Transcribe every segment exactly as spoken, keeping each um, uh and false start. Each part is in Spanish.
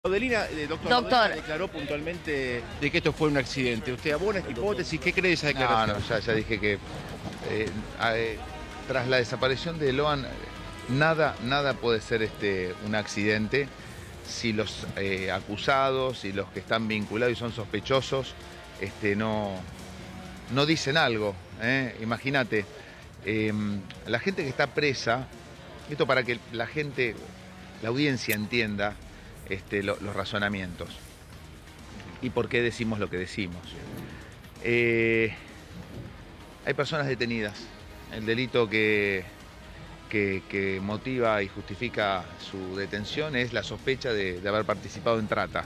Laudelina, eh, doctor, Doctor. Laudelina declaró puntualmente de que esto fue un accidente. ¿Usted abona esta hipótesis? ¿Qué cree de esa declaración? No, no, ya, ya dije que eh, eh, tras la desaparición de Loan, nada, nada puede ser este, un accidente si los eh, acusados y los que están vinculados y son sospechosos este, no, no dicen algo. ¿eh? Imagínate, eh, la gente que está presa, esto para que la gente, la audiencia entienda este, lo, los razonamientos y por qué decimos lo que decimos. Eh, hay personas detenidas. El delito que, que, que motiva y justifica su detención es la sospecha de, de haber participado en trata.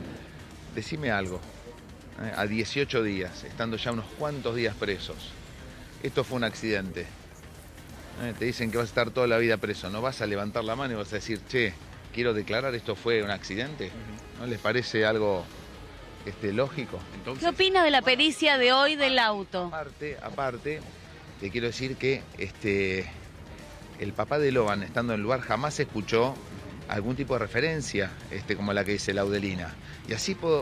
Decime algo, ¿eh? a dieciocho días, estando ya unos cuantos días presos, esto fue un accidente. ¿eh? Te dicen que vas a estar toda la vida preso, no vas a levantar la mano y vas a decir, che, quiero declarar esto fue un accidente. ¿No les parece algo este, lógico? Entonces, ¿Qué opina de la pericia de hoy del auto? Aparte, aparte, te quiero decir que este, el papá de Loan, estando en el lugar, jamás escuchó algún tipo de referencia este, como la que dice Laudelina. Y así puedo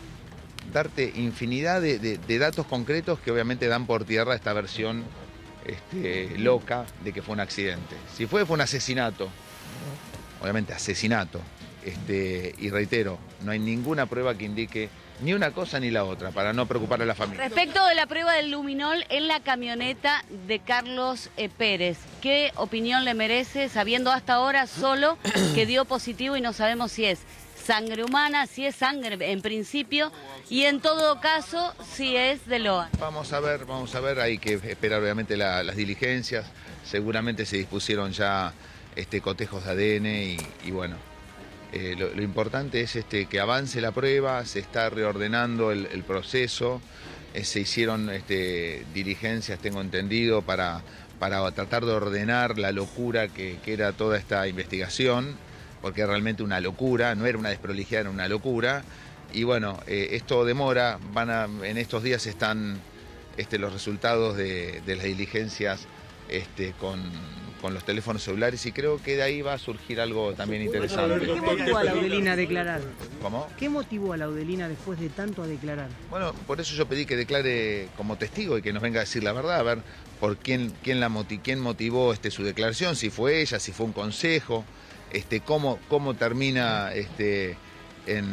darte infinidad de, de, de datos concretos que obviamente dan por tierra esta versión este, loca de que fue un accidente. Si fue, fue un asesinato. Obviamente asesinato. Este, y reitero, no hay ninguna prueba que indique ni una cosa ni la otra, para no preocupar a la familia. Respecto de la prueba del luminol en la camioneta de Carlos eh, Pérez, ¿qué opinión le merece, sabiendo hasta ahora solo que dio positivo y no sabemos si es sangre humana, si es sangre en principio, y en todo caso, si es de Loan? Vamos a ver, vamos a ver, hay que esperar obviamente la, las diligencias, seguramente se dispusieron ya este, cotejos de A D N y, y bueno, eh, lo, lo importante es este, que avance la prueba, se está reordenando el, el proceso, eh, se hicieron este, diligencias, tengo entendido, para, para tratar de ordenar la locura que, que era toda esta investigación, porque es realmente una locura, no era una desprolijidad, era una locura. Y bueno, eh, esto demora, van a, en estos días están este, los resultados de, de las diligencias este, con, con los teléfonos celulares y creo que de ahí va a surgir algo también interesante. ¿Qué motivó a Laudelina a declarar? ¿Cómo? ¿Qué motivó a Laudelina después de tanto a declarar? Bueno, por eso yo pedí que declare como testigo y que nos venga a decir la verdad, a ver por quién, quién, la moti quién motivó este, su declaración, si fue ella, si fue un consejo, este, cómo, cómo termina este, en...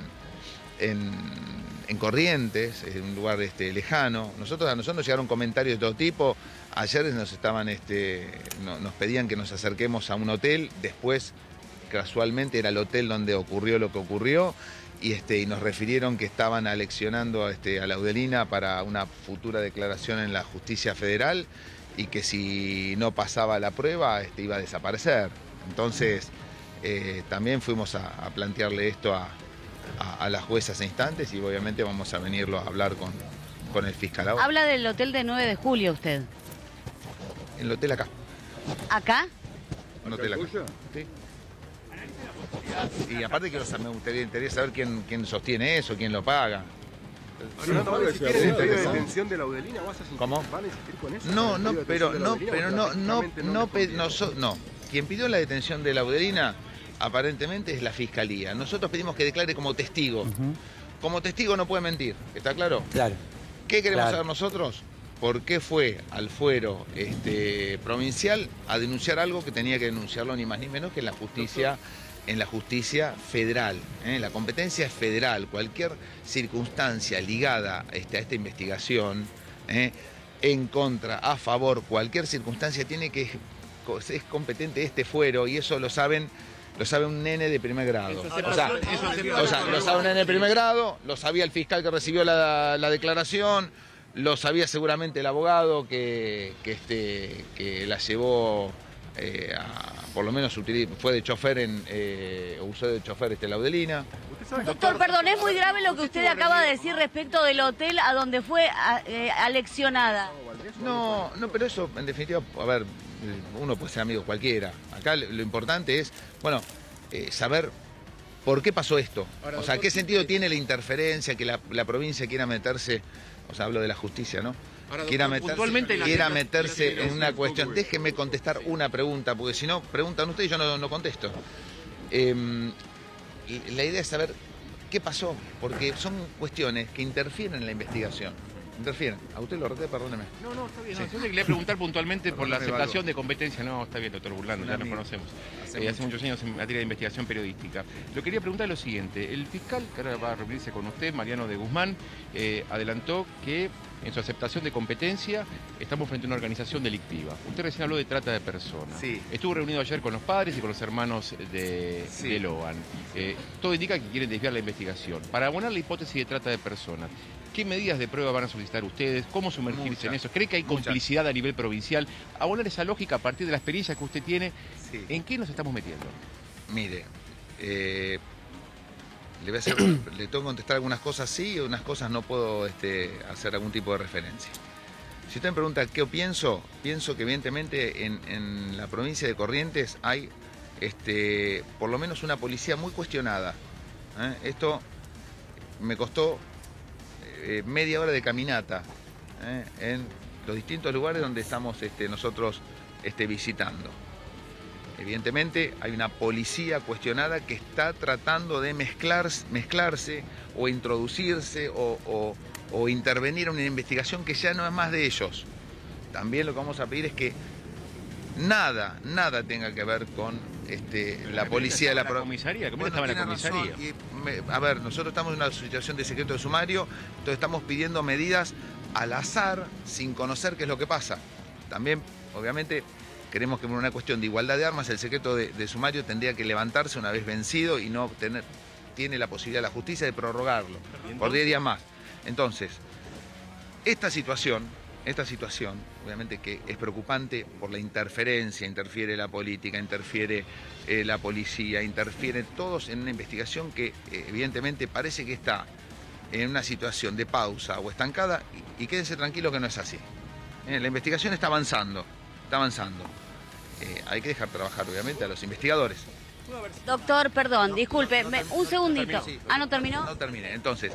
En, en Corrientes, en un lugar este, lejano. Nosotros, a nosotros nos llegaron comentarios de todo tipo. Ayer nos estaban, este, no, nos pedían que nos acerquemos a un hotel. Después, casualmente, era el hotel donde ocurrió lo que ocurrió. Y, este, y nos refirieron que estaban aleccionando este, a Laudelina para una futura declaración en la justicia federal y que si no pasaba la prueba este, iba a desaparecer. Entonces, eh, también fuimos a, a plantearle esto a A, a las juezas e instantes y obviamente vamos a venirlo a hablar con, con el fiscal ahora. Habla del hotel de nueve de julio usted. En el hotel acá. ¿Acá? En el hotel acá. Sí. Y aparte quiero saber, me gustaría, interesa saber quién, quién sostiene eso, quién lo paga. ¿Van a insistir en el pedido de detención de Laudelina? ¿Vas a insistir? ¿Cómo? ¿Van a insistir con eso? No, ¿El no, pedido de pero detención de no, Laudelina? pero Porque no, no, prácticamente no, pe- respondieron. no, so- no. Quien pidió la detención de Laudelina aparentemente es la fiscalía. Nosotros pedimos que declare como testigo. Uh-huh. Como testigo no puede mentir, ¿está claro? Claro. ¿Qué queremos Claro. saber nosotros? ¿Por qué fue al fuero este, provincial a denunciar algo que tenía que denunciarlo ni más ni menos que en la justicia, en la justicia federal? ¿eh? La competencia es federal. Cualquier circunstancia ligada este, a esta investigación, ¿eh? en contra, a favor, cualquier circunstancia tiene que es competente este fuero y eso lo saben. Lo sabe un nene de primer grado. Eso se O sea, pasó- eso se o sea, lo sabe un nene de primer grado, lo sabía el fiscal que recibió la, la declaración, lo sabía seguramente el abogado que, que, este, que la llevó, eh, a, por lo menos utiliz- fue de chofer, en, eh, usó de chofer este Laudelina. ¿Usted sabe, Doctor, perdón, es muy grave lo que usted acaba de decir respecto del hotel a donde fue a- eh, aleccionada. No, no, pero eso, en definitiva, a ver, uno puede ser amigo cualquiera. Acá lo importante es, bueno, eh, saber por qué pasó esto. Ahora, O sea, doctor, qué ¿sí sentido que- tiene la interferencia, que la, la provincia quiera meterse, o sea, hablo de la justicia, ¿no? Ahora, quiera doctor, meterse, puntualmente en la- quiera en la- meterse en la- en una cuestión. Déjenme contestar una pregunta, porque si no, preguntan ustedes y yo no, no contesto. Eh, la idea es saber qué pasó, porque son cuestiones que interfieren en la investigación. Interfieren. A usted lo reté, perdóneme. No, no, está bien. Sí. No, yo le quería preguntar puntualmente por la Perdóneme, aceptación Balbo. de competencia. No, está bien, doctor Burlando, ya nos conocemos. Hace Eh, hace mucho. muchos años en materia de investigación periodística. Lo quería preguntar lo siguiente. El fiscal, que ahora va a reunirse con usted, Mariano de Guzmán, eh, adelantó que en su aceptación de competencia estamos frente a una organización delictiva. Usted recién habló de trata de personas. Sí. Estuvo reunido ayer con los padres y con los hermanos de, Sí. de Loan. Eh, todo indica que quieren desviar la investigación. Para abonar la hipótesis de trata de personas, ¿qué medidas de prueba van a solicitar ustedes? ¿Cómo sumergirse Muchas, en eso? ¿Cree que hay muchas. complicidad a nivel provincial? Abonar esa lógica a partir de la experiencia que usted tiene, Sí. ¿en qué nos estamos metiendo? Mire, eh, le, voy a hacer, le tengo que contestar algunas cosas sí y unas cosas no puedo este, hacer algún tipo de referencia. Si usted me pregunta qué pienso, pienso que evidentemente en, en la provincia de Corrientes hay este, por lo menos una policía muy cuestionada. ¿eh? Esto me costó eh, media hora de caminata ¿eh? en los distintos lugares donde estamos este, nosotros este, visitando. Evidentemente hay una policía cuestionada que está tratando de mezclar, mezclarse o introducirse o, o, o intervenir en una investigación que ya no es más de ellos. También lo que vamos a pedir es que nada, nada tenga que ver con este, la policía de la ¿La provincia. comisaría? ¿Cómo estaba en la comisaría? A ver, nosotros estamos en una situación de secreto de sumario, entonces estamos pidiendo medidas al azar, sin conocer qué es lo que pasa. También, obviamente, queremos que por una cuestión de igualdad de armas, el secreto de, de sumario tendría que levantarse una vez vencido y no tener, tiene la posibilidad la justicia de prorrogarlo por diez días más. Entonces, esta situación, esta situación, obviamente que es preocupante por la interferencia, interfiere la política, interfiere eh, la policía, interfieren todos en una investigación que eh, evidentemente parece que está en una situación de pausa o estancada y, y quédense tranquilos que no es así. Eh, la investigación está avanzando, está avanzando. Eh, hay que dejar trabajar obviamente a los investigadores. Doctor, perdón, disculpe, me- un segundito. Sí, Ah, ¿no terminó? No termine. Entonces,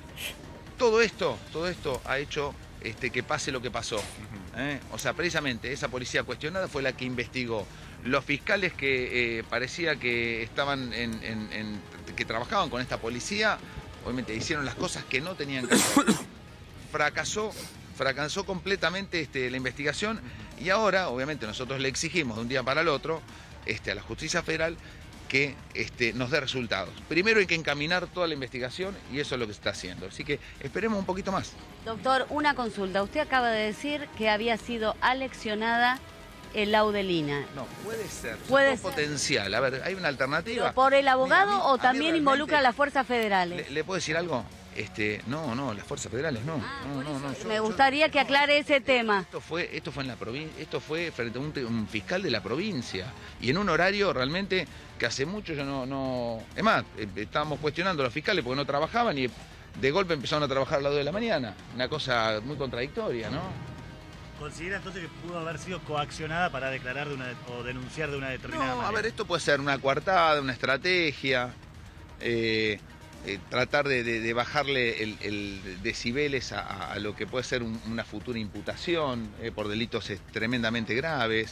todo esto, todo esto ha hecho este, que pase lo que pasó. ¿eh? O sea, precisamente esa policía cuestionada fue la que investigó. Los fiscales que eh, parecía que estaban en, en- en- que trabajaban con esta policía, obviamente hicieron las cosas que no tenían que hacer. Fracasó, fracasó completamente este, la investigación y ahora, obviamente, nosotros le exigimos de un día para el otro este, a la justicia federal que este, nos dé resultados. Primero hay que encaminar toda la investigación y eso es lo que se está haciendo. Así que esperemos un poquito más. Doctor, una consulta. Usted acaba de decir que había sido aleccionada el Laudelina. No, puede ser. Puede todo ser. potencial. A ver, hay una alternativa. ¿Por el abogado Mira, a mí- o a mí también realmente- involucra a las fuerzas federales? ¿Le, le puedo decir algo? Este, no, no, las fuerzas federales no. Ah, no, por no, eso no, yo- me yo- gustaría que no, aclare ese tema. Esto fue, esto fue en la provincia, esto fue frente a un, te- un fiscal de la provincia y en un horario realmente que hace mucho yo no, no. Es más, eh, estábamos cuestionando a los fiscales porque no trabajaban y de golpe empezaron a trabajar a las dos de la mañana. Una cosa muy contradictoria, ¿no? ¿Considera entonces que pudo haber sido coaccionada para declarar de una, o denunciar de una determinada No, a manera? ver, esto puede ser una coartada, una estrategia, eh, eh, tratar de, de- de bajarle el, el decibeles a, a- a lo que puede ser un- una futura imputación eh, por delitos eh, tremendamente graves.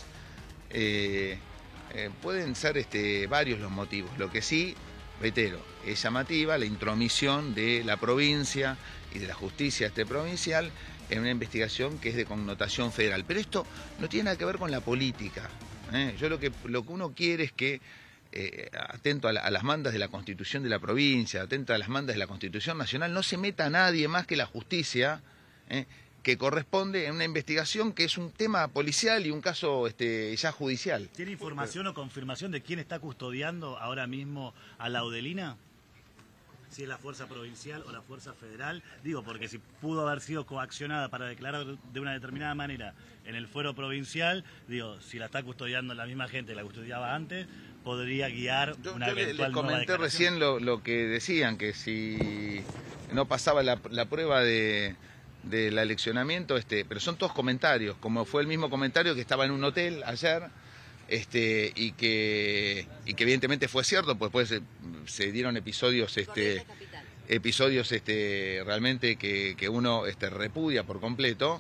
Eh, eh, pueden ser este, varios los motivos. Lo que sí, reitero, es llamativa la intromisión de la provincia y de la justicia este provincial en una investigación que es de connotación federal. Pero esto no tiene nada que ver con la política. ¿eh? Yo lo que, lo que uno quiere es que, eh, atento a, la- a las mandas de la Constitución de la provincia, atento a las mandas de la Constitución Nacional, no se meta a nadie más que la justicia, ¿eh? que corresponde en una investigación que es un tema policial y un caso este, ya judicial. ¿Tiene información o confirmación de quién está custodiando ahora mismo a Laudelina? Si es la fuerza provincial o la fuerza federal. Digo, porque si pudo haber sido coaccionada para declarar de una determinada manera en el fuero provincial, digo, si la está custodiando la misma gente que la custodiaba antes, podría guiar Yo, una yo le, eventual le nueva comenté declaración. recién lo, lo que decían, que si no pasaba la, la prueba de, del aleccionamiento, este, pero son todos comentarios, como fue el mismo comentario que estaba en un hotel ayer, este, y que y que evidentemente fue cierto, pues después se, se dieron episodios este episodios este realmente que, que uno este, repudia por completo,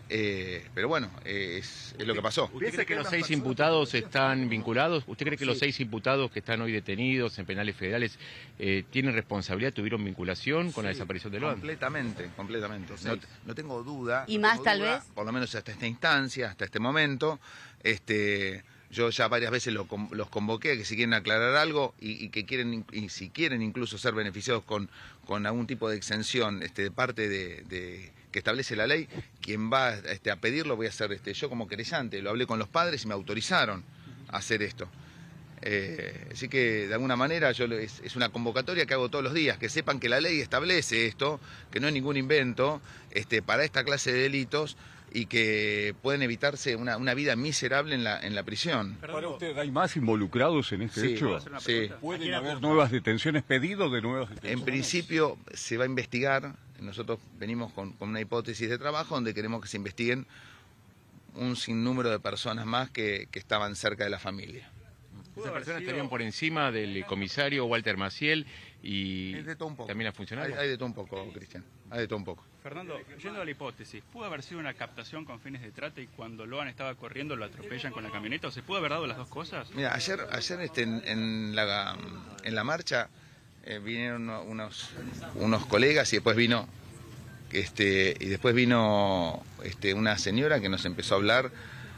Eh, pero bueno, eh, es, es lo que pasó. ¿Usted cree que los seis imputados están vinculados? ¿Usted cree que los Sí. seis imputados que están hoy detenidos en penales federales eh, tienen responsabilidad, tuvieron vinculación con la Sí, desaparición de Loan? Completamente, completamente. Los No, seis. no tengo duda. ¿Y no más tengo tal duda, vez? Por lo menos hasta esta instancia, hasta este momento. Este, yo ya varias veces lo, con- los convoqué a que si quieren aclarar algo y, y que quieren in- y si quieren incluso ser beneficiados con, con algún tipo de exención este, de parte de, de- que establece la ley, quien va este, a pedirlo voy a ser este, yo como querellante. Lo hablé con los padres y me autorizaron a hacer esto. Eh, así que de alguna manera yo lo- es, es una convocatoria que hago todos los días, que sepan que la ley establece esto, que no es ningún invento este, para esta clase de delitos y que pueden evitarse una, una vida miserable en la, en la prisión. Para usted, ¿hay más involucrados en este Sí, hecho? sí. ¿Pueden haber nuevas detenciones, pedido de nuevas detenciones? En principio se va a investigar, nosotros venimos con, con una hipótesis de trabajo donde queremos que se investiguen un sinnúmero de personas más que, que estaban cerca de la familia. Esas personas estarían por encima del comisario Walter Maciel y Es de todo un poco. también la Hay, funcionaria. hay de todo un poco, Cristian, hay de todo un poco. Fernando, yendo a la hipótesis, ¿pudo haber sido una captación con fines de trata y cuando Loan estaba corriendo lo atropellan con la camioneta? ¿O se pudo haber dado las dos cosas? Mira, ayer, ayer este, en, en la, en la marcha eh, vinieron uno- unos, unos colegas y después vino este, y después vino este, una señora que nos empezó a hablar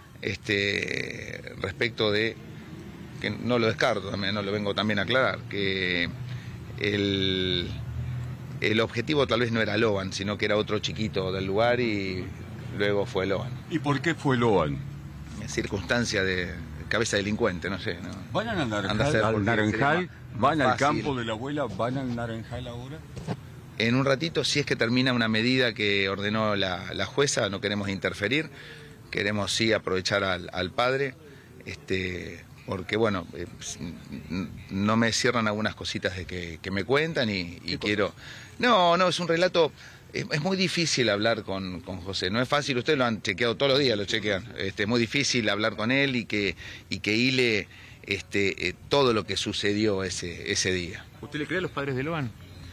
este, respecto de, que no lo descarto, también, no lo vengo también a aclarar, que el, el objetivo tal vez no era Loan, sino que era otro chiquito del lugar y luego fue Loan. ¿Y por qué fue Loan? Circunstancia de cabeza delincuente, no sé. ¿no? ¿Van a Anda a Naranjal? ser al porque Naranjal? sería más- ¿Van más al fácil. campo de la abuela? ¿Van al Naranjal ahora? En un ratito, si es que termina una medida que ordenó la, la jueza, no queremos interferir, queremos sí aprovechar al, al padre, este, porque bueno, eh, n- no me cierran algunas cositas de que, que me cuentan y, y quiero... No, no, es un relato... Es, es muy difícil hablar con, con José, no es fácil, ustedes lo han chequeado todos los días, lo chequean. Este, es muy difícil hablar con él y que, y que hile este, eh, todo lo que sucedió ese, ese día. ¿Usted le cree a los padres de Loan?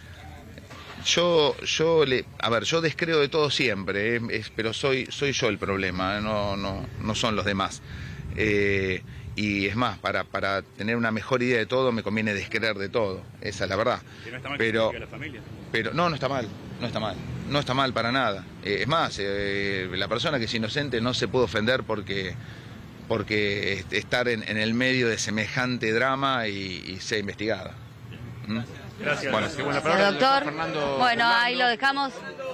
Yo, yo le, a ver, yo descreo de todo siempre, eh, es- pero soy, soy yo el problema, eh, no, no, no son los demás. Eh, y es más, para, para tener una mejor idea de todo me conviene descreer de todo, esa es la verdad. Que no está mal Pero, que se explique a la familia. pero no, no está mal, no está mal, no está mal para nada. Eh, es más, eh, la persona que es inocente no se puede ofender porque, porque est- estar en, en el medio de semejante drama y, y sea investigada. ¿Mm? Gracias. Bueno, Qué buena palabra, Doctor, Fernando bueno, ahí Fernando. lo dejamos.